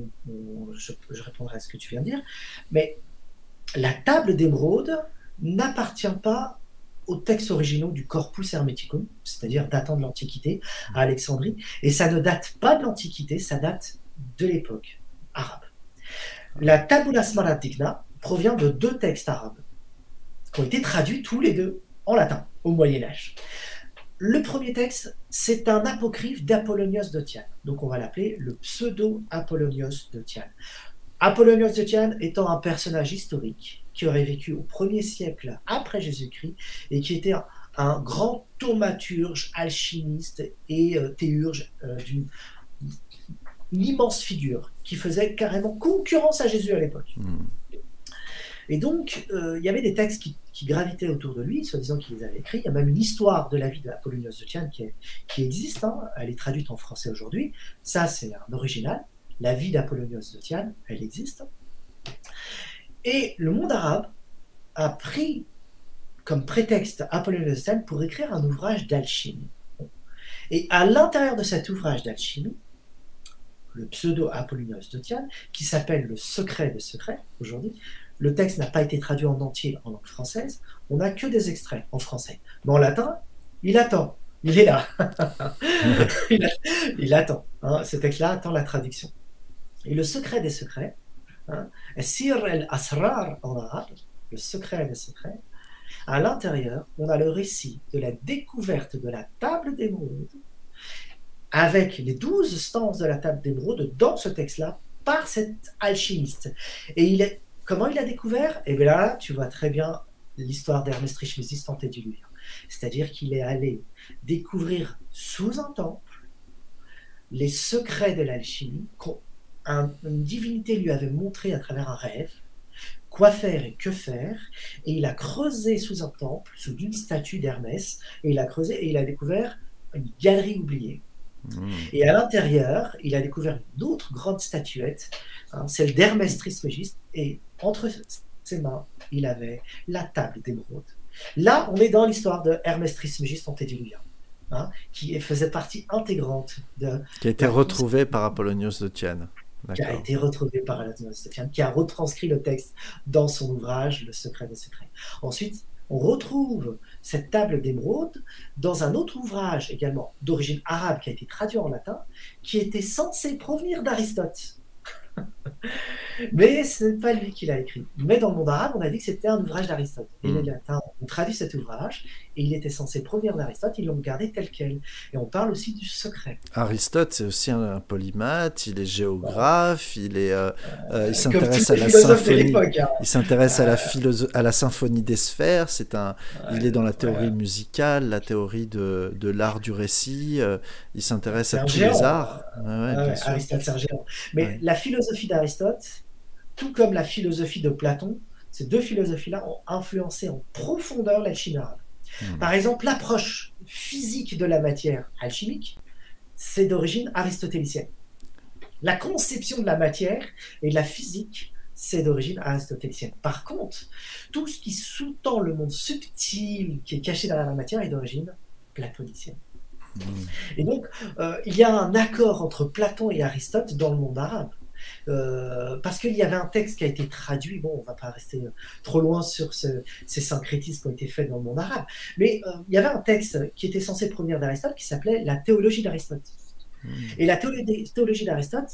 je répondrai à ce que tu viens de dire, mais la table d'émeraude n'appartient pas aux textes originaux du Corpus Hermeticum, c'est-à-dire datant de l'Antiquité à Alexandrie, et ça ne date pas de l'Antiquité, ça date de l'époque arabe. La tabula smaragdina provient de 2 textes arabes qui ont été traduits tous les 2 en latin au Moyen-Âge. Le premier texte, c'est un apocryphe d'Apollonios de Tyane. Donc on va l'appeler le pseudo-Apollonios de Tyane. Apollonios de Tyane étant un personnage historique qui aurait vécu au 1er siècle après Jésus-Christ et qui était un grand thaumaturge, alchimiste et théurge d'une immense figure qui faisait carrément concurrence à Jésus à l'époque. Et donc, il y avait des textes qui gravitaient autour de lui, soi-disant qu'il les avait écrits. Il y a même une histoire de la vie d'Apollonios de Tyane qui existe, hein. Elle est traduite en français aujourd'hui. Ça, c'est un original. La vie d'Apollonios de Tyane, elle existe. Et le monde arabe a pris comme prétexte Apollonios de Tyane pour écrire un ouvrage d'alchimie. Et à l'intérieur de cet ouvrage d'alchimie, le pseudo-Apollonios de Tyane, qui s'appelle Le secret des secrets aujourd'hui, le texte n'a pas été traduit en entier en langue française, on n'a que des extraits en français. Mais en latin, il attend, il est là. il attend, hein. Ce texte-là attend la traduction. Et le secret des secrets, hein, Sir el-Asrar en arabe, le secret des secrets, à l'intérieur, on a le récit de la découverte de la table d'émeraude, avec les 12 stances de la table d'émeraude dans ce texte-là, par cet alchimiste. Et comment il a découvert? Et bien là, tu vois très bien l'histoire d'Hermès Trismégistes antédiluvien. C'est-à-dire qu'il est allé découvrir sous un temple les secrets de l'alchimie qu'une divinité lui avait montré à travers un rêve, quoi faire et que faire, et il a creusé sous un temple, sous une statue d'Hermès, et il a creusé et il a découvert une galerie oubliée. Et à l'intérieur, il a découvert une autre grande statuette, hein, celle d'Hermès Trismégiste, et entre ses mains, il avait la table d'émeraude. Là, on est dans l'histoire de Hermès Trismégiste antédiluvien, hein, qui faisait partie intégrante de... Qui a été retrouvé par Apollonios de Tyane. Qui a été retrouvé par Apollonios de Tyane, qui a retranscrit le texte dans son ouvrage Le secret des secrets. Ensuite, on retrouve cette table d'émeraude dans un autre ouvrage également d'origine arabe qui a été traduit en latin, qui était censé provenir d'Aristote. Mais ce n'est pas lui qui l'a écrit. Mais dans le monde arabe, on a dit que c'était un ouvrage d'Aristote. Et les latins ont traduit cet ouvrage, et il était censé provenir d'Aristote, ils l'ont gardé tel quel. Et on parle aussi du secret. Aristote, c'est aussi un polymathe, il est géographe, il s'intéresse à la symphonie. Il s'intéresse à la symphonie des sphères, il est dans la théorie musicale, la théorie de l'art du récit, il s'intéresse à tous les arts. Aristote, c'est un géant. Mais la philosophie d'Aristote, tout comme la philosophie de Platon, ces 2 philosophies-là ont influencé en profondeur l'alchimie arabe. Par exemple, l'approche physique de la matière alchimique, c'est d'origine aristotélicienne. La conception de la matière et de la physique, c'est d'origine aristotélicienne. Par contre, tout ce qui sous-tend le monde subtil qui est caché derrière la matière est d'origine platonicienne. Et donc, il y a un accord entre Platon et Aristote dans le monde arabe. Parce qu'il y avait un texte qui a été traduit, bon, on ne va pas rester trop loin sur ces syncrétismes qui ont été faits dans le monde arabe, mais il y avait un texte qui était censé provenir d'Aristote qui s'appelait la théologie d'Aristote. Et la théologie d'Aristote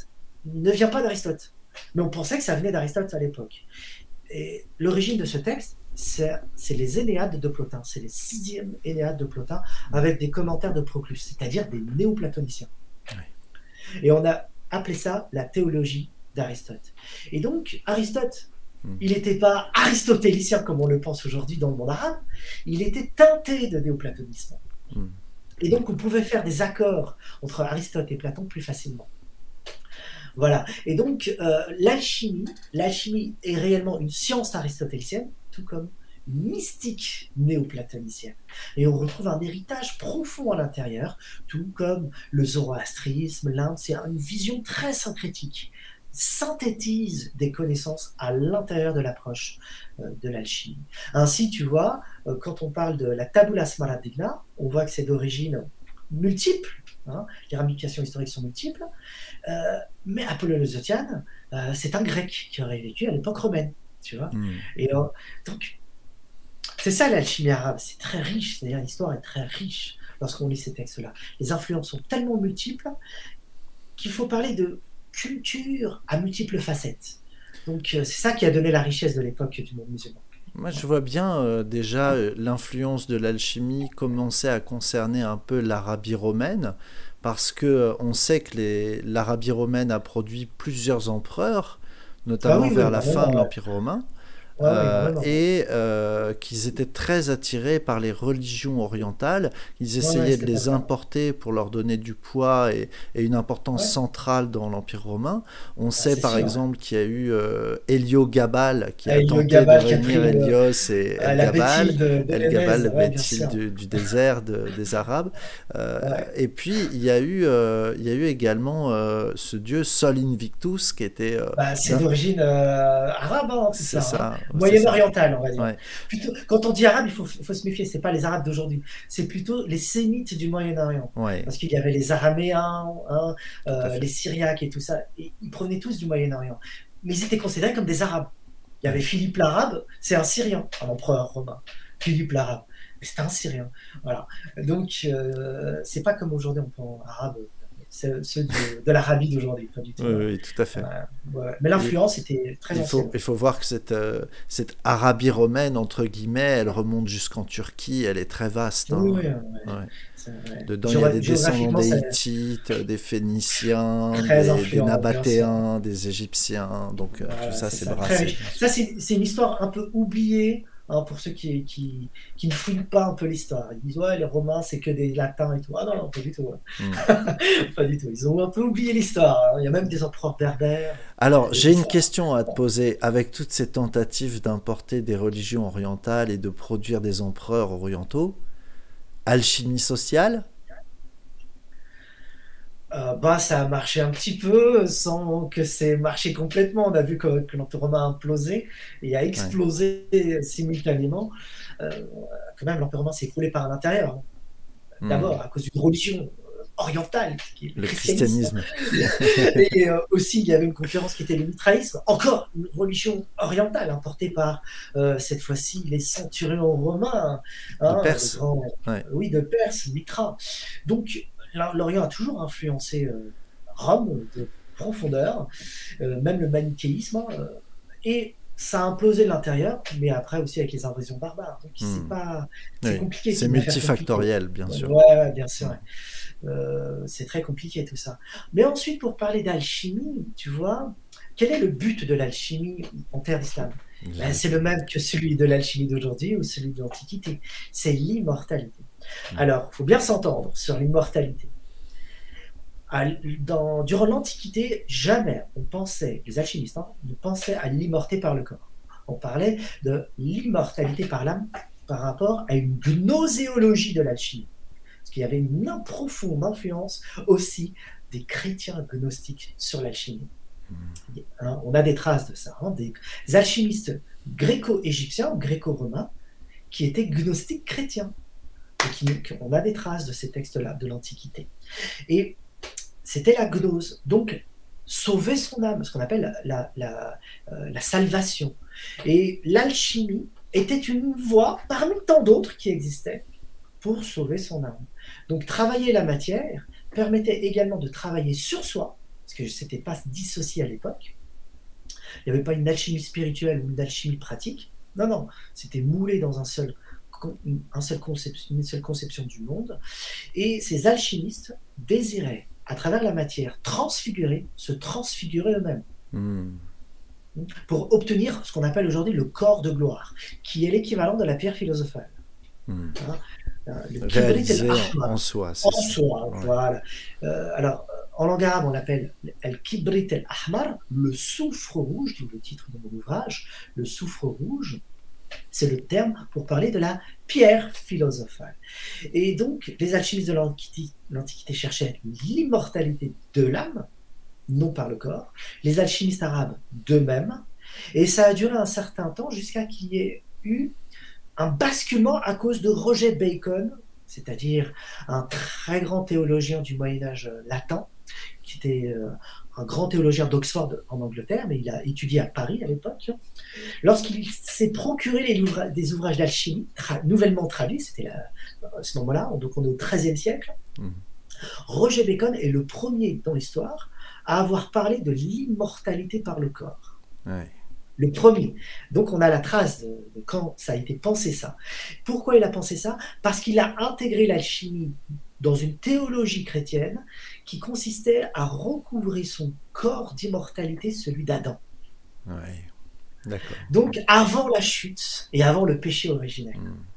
ne vient pas d'Aristote. Mais on pensait que ça venait d'Aristote à l'époque. Et l'origine de ce texte, c'est les Énéades de Plotin. C'est les 6e Énéades de Plotin avec des commentaires de Proclus, c'est-à-dire des néoplatoniciens. Oui. Et on a appelé ça la théologie d'Aristote. Et donc, Aristote, il n'était pas aristotélicien comme on le pense aujourd'hui dans le monde arabe, il était teinté de néoplatonisme. Et donc, on pouvait faire des accords entre Aristote et Platon plus facilement. Voilà. Et donc, l'alchimie est réellement une science aristotélicienne, tout comme une mystique néoplatonicienne. Et on retrouve un héritage profond à l'intérieur, tout comme le zoroastrisme, l'Inde, c'est une vision très syncrétique, synthétise des connaissances à l'intérieur de l'approche de l'alchimie. Ainsi, tu vois, quand on parle de la Tabula Smaragdina, on voit que c'est d'origine multiple, hein, les ramifications historiques sont multiples, mais Apollonios Zotiane, c'est un grec qui aurait vécu à l'époque romaine, tu vois. Et donc, c'est ça l'alchimie arabe, c'est très riche, c'est-à-dire l'histoire est très riche lorsqu'on lit ces textes-là. Les influences sont tellement multiples qu'il faut parler de culture à multiples facettes. Donc c'est ça qui a donné la richesse de l'époque du monde musulman. Moi, je vois bien déjà l'influence de l'alchimie commencer à concerner un peu l'Arabie romaine, parce que on sait que l'Arabie romaine a produit plusieurs empereurs, notamment vers la fin de l'Empire romain. Et qu'ils étaient très attirés par les religions orientales. Ils essayaient de les importer pour leur donner du poids et une importance centrale dans l'Empire romain. On sait par exemple qu'il y a eu Héliogabal qui a tenté de réunir Hélios et El-Gabal, le Béthil du désert des Arabes. Et puis il y a eu également ce dieu Sol Invictus qui était... c'est d'origine arabe, hein, c'est ça. Moyen-oriental, on va dire. Plutôt, quand on dit arabe, il faut se méfier, c'est pas les arabes d'aujourd'hui, c'est plutôt les sémites du Moyen-Orient. Parce qu'il y avait les araméens, les syriaques et tout ça, et ils provenaient tous du Moyen-Orient. Mais ils étaient considérés comme des arabes. Il y avait Philippe l'Arabe, c'est un Syrien, un empereur romain. Philippe l'Arabe, c'est un Syrien. Voilà. Donc, c'est pas comme aujourd'hui on prend arabe. Ceux de l'Arabie d'aujourd'hui, pas du tout. Oui, tout à fait. Mais l'influence était très ancienne. Il faut voir que cette Arabie romaine, entre guillemets, elle remonte jusqu'en Turquie, elle est très vaste. Hein. Dedans, il y a des descendants des Hittites, des Phéniciens, des Nabatéens, des Égyptiens, donc tout ça, c'est brassé. Ça, c'est une histoire un peu oubliée. Hein, pour ceux qui ne fouillent pas un peu l'histoire, ils disent les Romains c'est que des Latins et tout. Ah non, pas du tout. Pas du tout. Ils ont un peu oublié l'histoire. Hein. Il y a même des empereurs berbères. Alors j'ai une question à te poser. Avec toutes ces tentatives d'importer des religions orientales et de produire des empereurs orientaux, alchimie sociale? Ça a marché un petit peu sans que c'est marché complètement. On a vu que l'Empire romain a implosé et a explosé simultanément. Quand même, l'Empire romain s'est écroulé par l'intérieur. D'abord, à cause d'une religion orientale, qui est le christianisme. Et aussi, il y avait une concurrence qui était le mitraïsme. Encore une religion orientale, importée par, cette fois-ci, les centurions romains. De Perse. Oui, de Perse, Mitra. Donc, l'Orient a toujours influencé Rome de profondeur, même le manichéisme, et ça a implosé de l'intérieur, mais après aussi avec les invasions barbares. Donc c'est compliqué. C'est multifactoriel, bien sûr. Ouais, bien sûr. C'est très compliqué tout ça. Mais ensuite, pour parler d'alchimie, tu vois, quel est le but de l'alchimie en terre d'islam? C'est le même que celui de l'alchimie d'aujourd'hui ou celui de l'Antiquité. C'est l'immortalité. Alors, il faut bien s'entendre sur l'immortalité. Durant l'Antiquité, jamais les alchimistes ne pensaient à l'immorter par le corps. On parlait de l'immortalité par l'âme par rapport à une gnoséologie de l'alchimie. Parce qu'il y avait une profonde influence aussi des chrétiens gnostiques sur l'alchimie. On a des traces de ça, des alchimistes gréco-égyptiens, gréco-romains, qui étaient gnostiques chrétiens. Et on a des traces de ces textes-là, de l'Antiquité. Et c'était la gnose. Donc, sauver son âme, ce qu'on appelle la salvation. Et l'alchimie était une voie parmi tant d'autres qui existaient pour sauver son âme. Donc, travailler la matière permettait également de travailler sur soi, parce que c'était pas dissocié à l'époque. Il n'y avait pas une alchimie spirituelle ou une alchimie pratique. Non, non, c'était moulé dans une seule conception du monde. Et ces alchimistes désiraient, à travers la matière, se transfigurer eux-mêmes. Pour obtenir ce qu'on appelle aujourd'hui le corps de gloire, qui est l'équivalent de la pierre philosophale. Le réalisé en soi. En soi, ouais. Voilà. Alors, en langue arabe, on l'appelle al-kibrit al-ahmar, le soufre rouge, d'où le titre de mon ouvrage. Le soufre rouge, c'est le terme pour parler de la pierre philosophale. Et donc, les alchimistes de l'Antiquité cherchaient l'immortalité de l'âme, non par le corps, les alchimistes arabes d'eux-mêmes, et ça a duré un certain temps jusqu'à qu'il y ait eu un basculement à cause de Roger Bacon, c'est-à-dire un très grand théologien du Moyen-Âge latin, qui était un grand théologien d'Oxford en Angleterre, mais il a étudié à Paris à l'époque. Lorsqu'il s'est procuré des ouvrages d'alchimie nouvellement traduits, c'était à ce moment-là, donc on est au XIIIe siècle, Roger Bacon est le premier dans l'histoire à avoir parlé de l'immortalité par le corps. Ouais. Le premier. Donc on a la trace de quand ça a été pensé ça. Pourquoi il a pensé ça? Parce qu'il a intégré l'alchimie dans une théologie chrétienne qui consistait à recouvrer son corps d'immortalité, celui d'Adam. Ouais. D'accord. Donc avant la chute et avant le péché originel.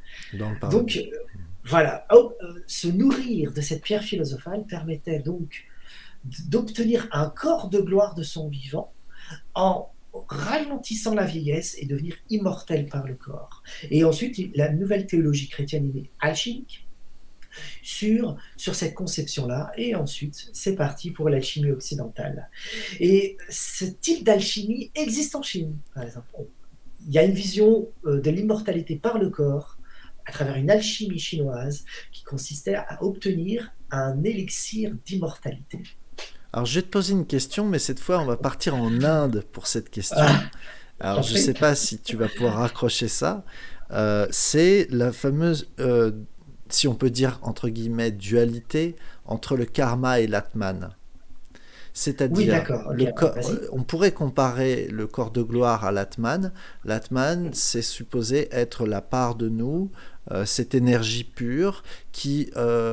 Donc voilà, se nourrir de cette pierre philosophale permettait donc d'obtenir un corps de gloire de son vivant en ralentissant la vieillesse et devenir immortel par le corps. Et ensuite, la nouvelle théologie chrétienne est alchimique sur cette conception-là, et ensuite, c'est parti pour l'alchimie occidentale. Et ce type d'alchimie existe en Chine, par exemple. Il y a une vision de l'immortalité par le corps à travers une alchimie chinoise qui consistait à obtenir un élixir d'immortalité. Alors, je vais te poser une question, mais cette fois, on va partir en Inde pour cette question. Alors, je ne sais pas si tu vas pouvoir raccrocher ça. C'est la fameuse, si on peut dire, entre guillemets, dualité entre le karma et l'atman. C'est-à-dire, on pourrait comparer le corps de gloire à l'atman. L'atman, c'est supposé être la part de nous, cette énergie pure qui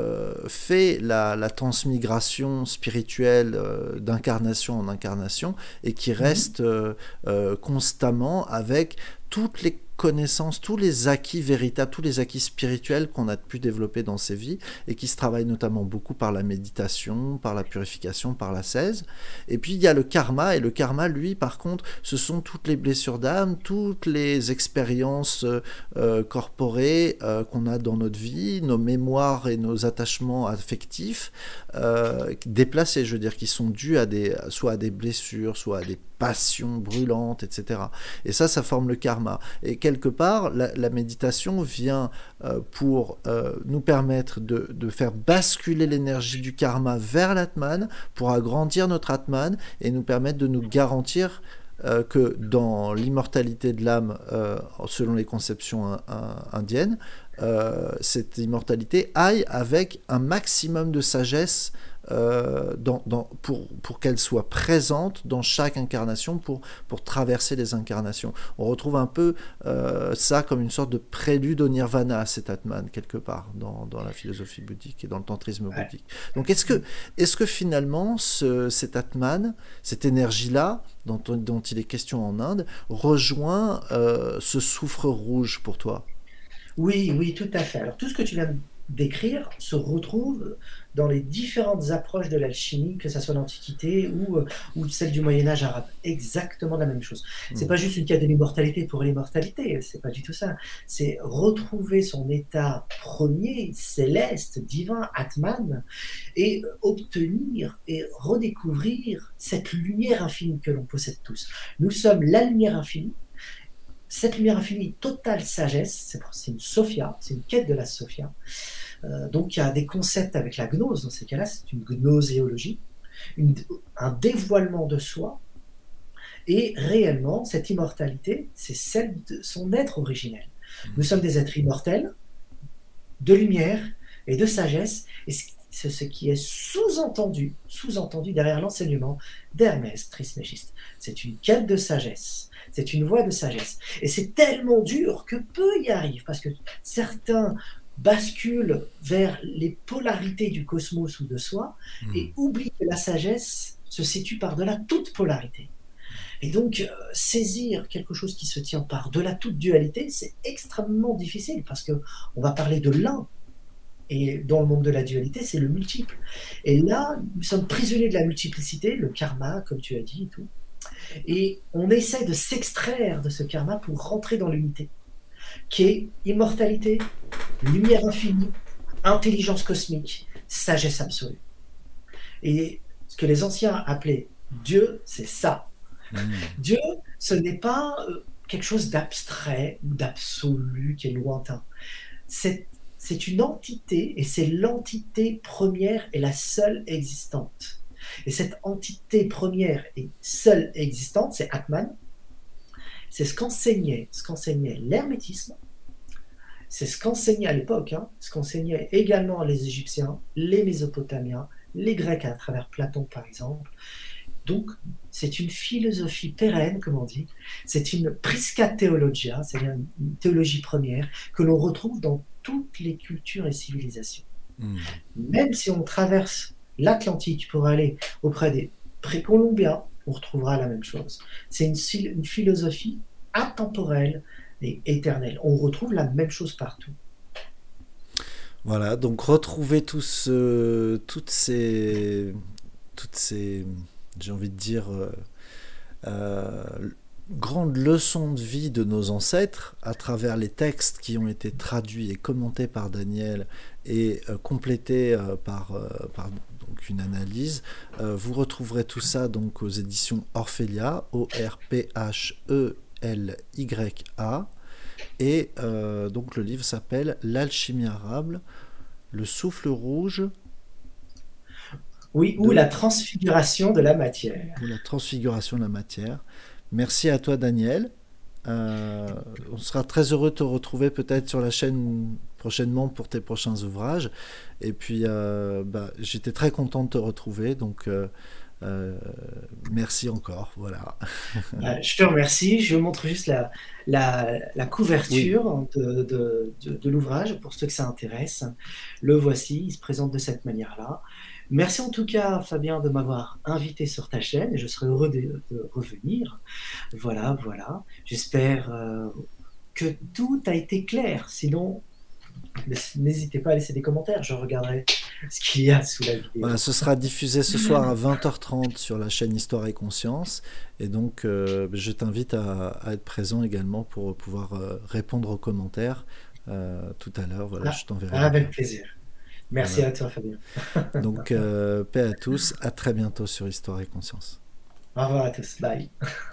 fait la transmigration spirituelle d'incarnation en incarnation et qui reste constamment avec toutes les connaissances, tous les acquis véritables, tous les acquis spirituels qu'on a pu développer dans ces vies et qui se travaillent notamment beaucoup par la méditation, par la purification, par l'ascèse. Et puis il y a le karma, et le karma, lui, par contre, ce sont toutes les blessures d'âme, toutes les expériences corporées qu'on a dans notre vie, nos mémoires et nos attachements affectifs déplacés, je veux dire, qui sont dus soit à des blessures, soit à des passions brûlantes, etc. Et ça forme le karma. Et quelque part, la méditation vient pour nous permettre de faire basculer l'énergie du karma vers l'atman, pour agrandir notre atman et nous permettre de nous garantir que dans l'immortalité de l'âme, selon les conceptions indiennes, cette immortalité aille avec un maximum de sagesse pour qu'elle soit présente dans chaque incarnation pour traverser les incarnations. On retrouve un peu ça comme une sorte de prélude au nirvana, cet atman, quelque part, dans la philosophie bouddhique et dans le tantrisme bouddhique. Donc est-ce que finalement cet atman, cette énergie-là, dont il est question en Inde, rejoint ce soufre rouge pour toi? Oui, tout à fait. Alors tout ce que tu viens de décrire se retrouve dans les différentes approches de l'alchimie, que ce soit l'Antiquité ou celle du Moyen-Âge arabe. Exactement la même chose. C'est pas juste une quête de l'immortalité pour l'immortalité, c'est pas du tout ça. C'est retrouver son état premier, céleste, divin, Atman, et obtenir et redécouvrir cette lumière infinie que l'on possède tous. Nous sommes la lumière infinie. Cette lumière infinie, totale sagesse, c'est une Sophia, c'est une quête de la Sophia. Donc il y a des concepts avec la gnose, dans ces cas-là, c'est une gnoséologie, un dévoilement de soi, et réellement, cette immortalité, c'est celle de son être originel. Nous sommes des êtres immortels, de lumière et de sagesse, et ce c'est ce qui est sous-entendu derrière l'enseignement d'Hermès Trismégiste. C'est une quête de sagesse, c'est une voie de sagesse. Et c'est tellement dur que peu y arrivent, parce que certains basculent vers les polarités du cosmos ou de soi, et oublient que la sagesse se situe par-delà toute polarité. Et donc, saisir quelque chose qui se tient par-delà toute dualité, c'est extrêmement difficile, parce qu'on va parler de l'un, et dans le monde de la dualité, c'est le multiple. Et là, nous sommes prisonniers de la multiplicité, le karma, comme tu as dit, et tout. Et on essaie de s'extraire de ce karma pour rentrer dans l'unité, qui est immortalité, lumière infinie, intelligence cosmique, sagesse absolue. Et ce que les anciens appelaient Dieu, c'est ça. Dieu, ce n'est pas quelque chose d'abstrait ou d'absolu qui est lointain. C'est une entité, et c'est l'entité première et la seule existante. Et cette entité première et seule existante, c'est Atman. C'est ce qu'enseignait l'hermétisme. C'est ce qu'enseignait à l'époque, ce qu'enseignaient également les Égyptiens, les Mésopotamiens, les Grecs à travers Platon par exemple. Donc, c'est une philosophie pérenne, comme on dit. C'est une prisca theologia, c'est-à-dire une théologie première, que l'on retrouve dans toutes les cultures et civilisations. Même si on traverse l'Atlantique pour aller auprès des précolombiens, on retrouvera la même chose. C'est une philosophie atemporelle et éternelle. On retrouve la même chose partout. Voilà, donc retrouver toutes ces j'ai envie de dire, grandes leçons de vie de nos ancêtres à travers les textes qui ont été traduits et commentés par Daniel et complétés par donc une analyse. Vous retrouverez tout ça donc aux éditions Orphelia, Orphelya, et donc le livre s'appelle L'alchimie arabe, le souffle rouge. Oui, ou la transfiguration de la matière. Ou la transfiguration de la matière. Merci à toi, Daniel. On sera très heureux de te retrouver peut-être sur la chaîne prochainement pour tes prochains ouvrages. Et puis, j'étais très content de te retrouver. Donc, merci encore. Voilà. Je te remercie. Je montre juste la couverture de l'ouvrage pour ceux que ça intéresse. Le voici. Il se présente de cette manière-là. Merci en tout cas, Fabien, de m'avoir invité sur ta chaîne et je serai heureux de revenir. Voilà. J'espère que tout a été clair. Sinon, n'hésitez pas à laisser des commentaires. Je regarderai ce qu'il y a sous la vidéo. Voilà, ce sera diffusé ce soir à 20h30 sur la chaîne Histoire et Conscience. Et donc, je t'invite à être présent également pour pouvoir répondre aux commentaires tout à l'heure. Voilà, je t'enverrai. Avec plaisir. Merci à toi, Fabien. Donc, paix à tous. À très bientôt sur Histoire et Conscience. Au revoir à tous. Bye.